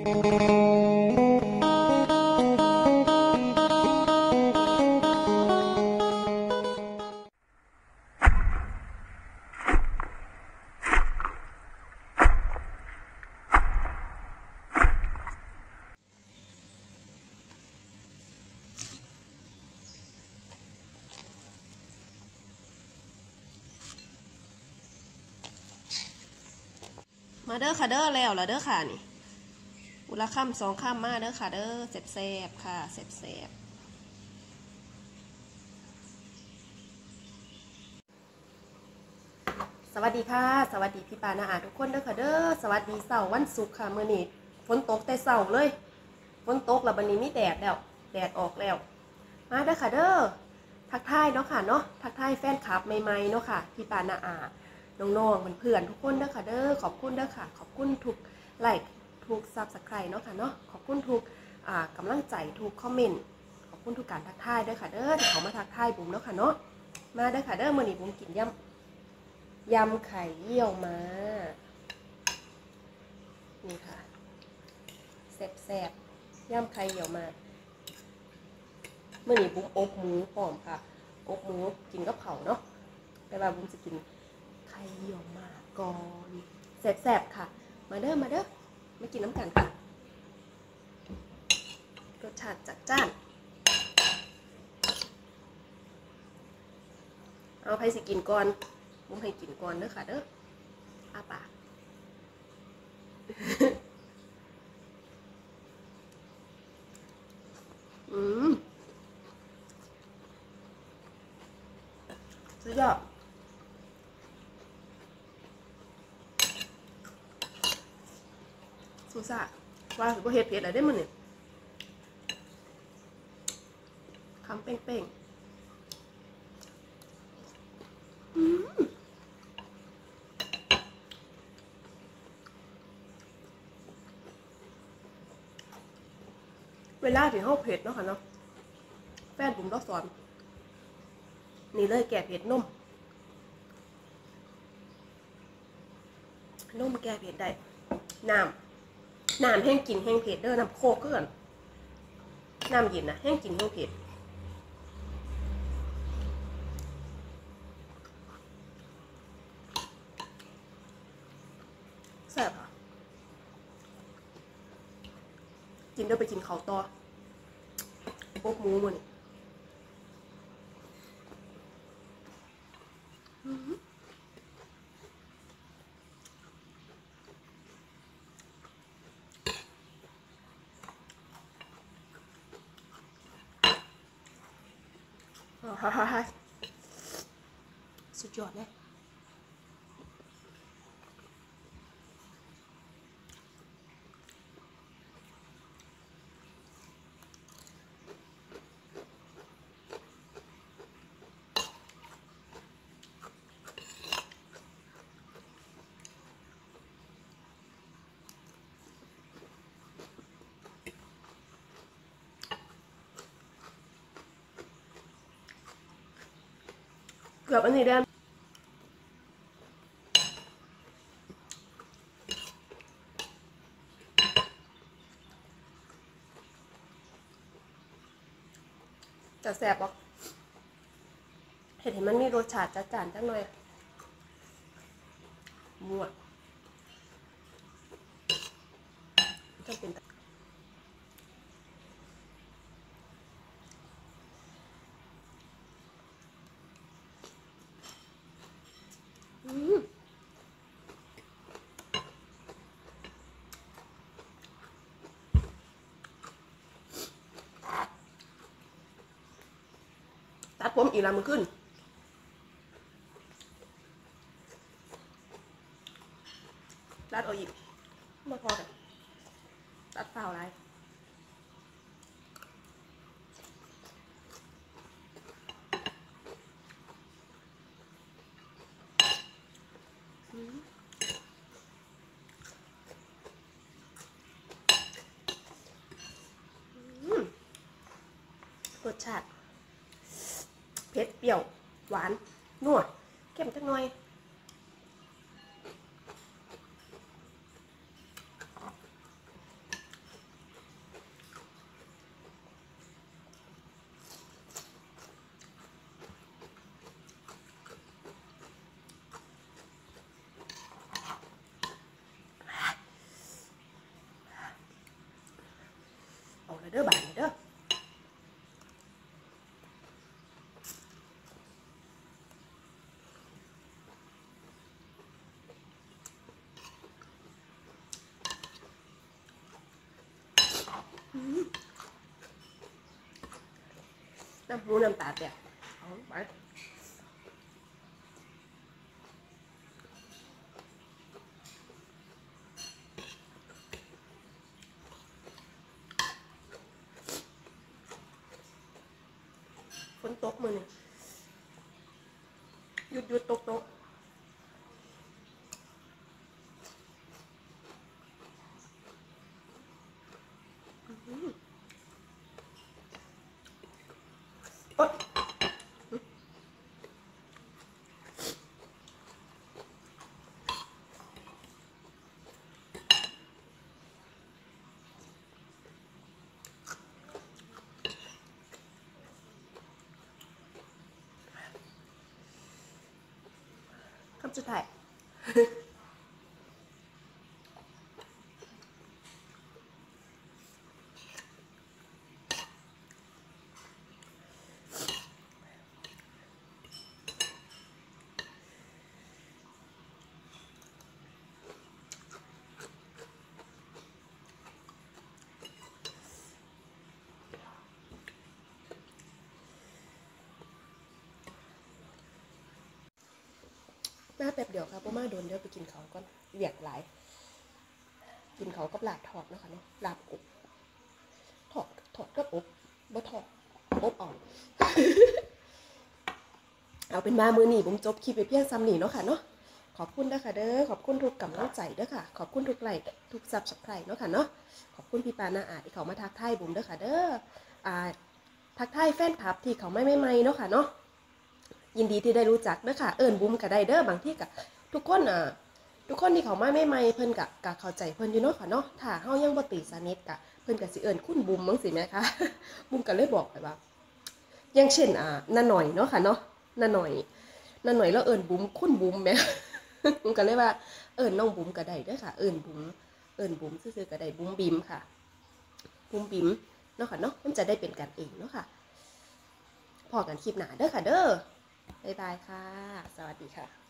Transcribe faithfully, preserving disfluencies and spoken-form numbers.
มาเด้อค่ะเด้อแล้วละเด้อค่ะนี่อุละค่ำสองค่ำมาเด้อค่ะเด้อเสบแสบค่ะเสบแสบสวัสดีค่ะสวัสดีพี่ปานาอาทุกคนเด้อค่ะเด้อสวัสดีเสาร์วันศุกร์ค่ะมื้อนี้ฝนตกแต่เสาร์เลยฝนตกแล้วบัดนี้มีแดดแล้วแดดออกแล้วมาเด้อค่ะเด้อทักทายเนาะค่ะเนาะทักทายแฟนคลับใหม่ๆเนาะค่ะพี่ปานาอาน้องๆเพื่อนๆทุกคนเด้อค่ะเด้อขอบคุณเด้อค่ะขอบคุณทุกไลค์ทุกซับสไครต์เนาะค่ะเนาะขอบคุณทุกกำลังใจทุกคอมเมนต์ขอบคุณทุกการทักทายเด้อค่ะเด้อที่เขามาทักทายบุ๋มเนาะค่ะเนาะมาเด้อค่ะเด้อมื้อนี้บุ๋มกินยำยำไข่เยี่ยวม้านี่ค่ะแซ่บๆยำไข่เยี่ยวม้ามื้อนี้บุ๋มอบหมูพร้อมค่ะอบหมูกินกับเผาเนาะแต่ว่าบุ๋มจะกินไข่เยี่ยวม้าก่อนแซ่บๆค่ะมาเด้อมาเด้อมากินน้ำกันค่ะรสชาติจัดจ้านเอาไผ่สิกินก่อนบุ้มให้กินก่อนเด้อค่ะเด้ออาปากอืมสุดยอดสุดซ่าว่าสิบ่เฮ็ดเผ็ดอะไรได้มื้อนี่คำเป้งๆอืมเวลาที่เฮาเผ็ดเนาะค่ะเนาะแฟนผมเราสอนนี่เลยแก้เผ็ดนมนมแก้เผ็ดได้น้ำน้ำแห้งกินแห้งเผ็ดเด้อน้ำโคกเกินน้ำเย็นนะแห้งกินแห้งเผ็ดแซ่บค่ะกินเด้อไปกินข้าวต่ออบหมูมื้อนี้ฮ่าฮ่าฮ่าสุดยอดเลยเกือบอันนี้ได้จะแซ่บปะเห็นเห็นมันมีรสชาติจัดจ้านจังหน่อยมั่วจะเป็นอืมตัดผมอีกแล้วมันขึ้นตัดเอาอีกมาพอกันตัดเปล่าไรรสชาติเผ็ดเปรี้ยวหวานนัวเค็มจังหน่อยเด้อบานเด้อน้ำหมูน้ำตาลเนี่ยเอาไปฝนตกมือนี่หยุดหยุดตกตกโอ๊ยคำสุดท้ายหน้าแป๊บเดียวครับพ่อมาโดนเดี๋ยวไปกินเขาก่อนเรียกหลายกินเขากับลาบทอดนะคะเนาะลาบอบทอดทอดกับอบบ่ทอดอบอ่อน เอาเป็นมามือหนีผมจบคลิปไปเพียงซ้ำหนีเนาะค่ะเนาะขอบคุณนะคะเด้อขอบคุณทุกกำลังใจเด้อค่ะขอบคุณทุกไลค์ทุกซับสไครต์เนาะค่ะเนาะขอบคุณพี่ปานาอาที่เขามาทักทายบุ๋มเด้อค่ะเด้ออ่าทักทายแฟนคลับที่เขาไม่ไม่ไม่เนาะค่ะเนาะยินดีที่ได้รู้จักเด้อค่ะเอิญบุ๋มกับไดเด้อบางที่กับทุกคนอ่ะทุกคนที่เขามาไม่ไม่เพิ่นกะกะเข้าใจเพิ่นอยู่เนาะค่ะเนาะถ้าเฮายังบ่ตีสนิทกะเพิ่นกะสิเอิญคุณบุ๋มมั้งสิแม่คะ บุ๋มก็เลยบอกไปว่าอย่างเช่นอ่าน้าหน่อยเนาะค่ะเนาะน้าหน่อยน้าหน่อยแล้วเอิญบุ๋มคุณบุ๋มแม่ บุ๋มก็เลยว่าเอิญน้องบุ๋มก็ได้เด้อค่ะเอิญบุ๋มเอิญบุ๋มซื่อๆก็ได้บุ๋มบิมค่ะบุ๋มบิมเนาะค่ะเนาะมันจะได้เป็นกันเองเนาะค่ะพอกันคลิปหน้าเด้อค่ะเด้อบ๊ายบายค่ะสวัสดีค่ะ